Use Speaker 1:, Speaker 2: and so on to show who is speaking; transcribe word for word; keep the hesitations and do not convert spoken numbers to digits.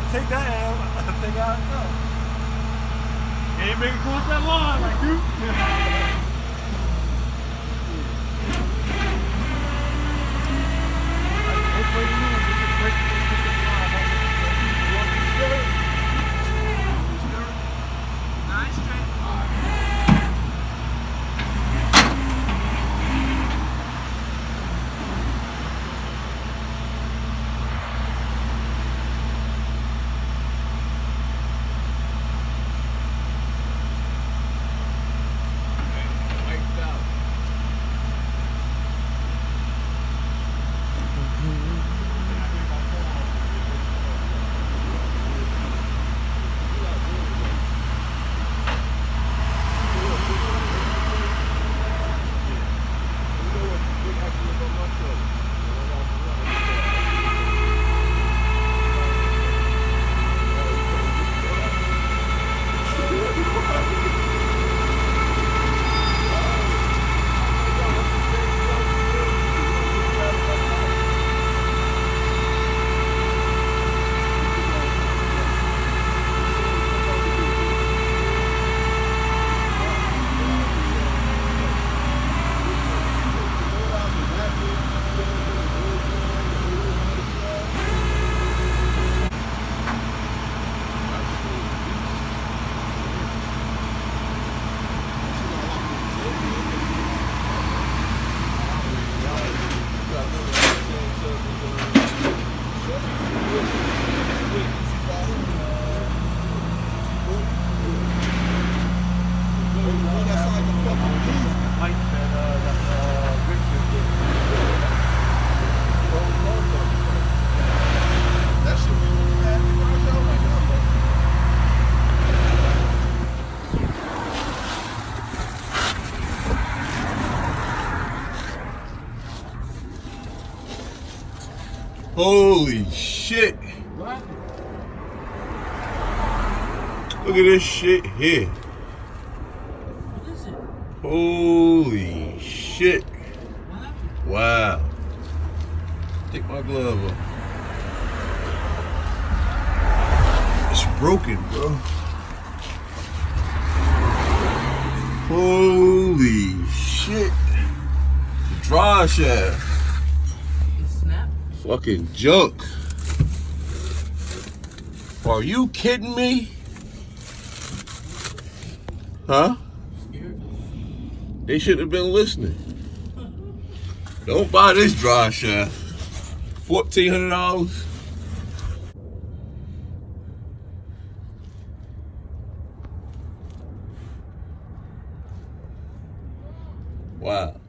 Speaker 1: take that L. Take out no. Ain't make it cross that line like you.
Speaker 2: Nice straight.
Speaker 3: Holy shit.
Speaker 2: What?
Speaker 3: Look at this shit here.
Speaker 2: What is it?
Speaker 3: Holy shit.
Speaker 2: What happened?
Speaker 3: Wow. Take my glove off. It's broken, bro. Holy shit. The draw shaft.
Speaker 2: It snapped?
Speaker 3: Fucking junk. Are you kidding me? Huh? They shouldn't have been listening. Don't buy this dry shaft. fourteen hundred dollars. Wow.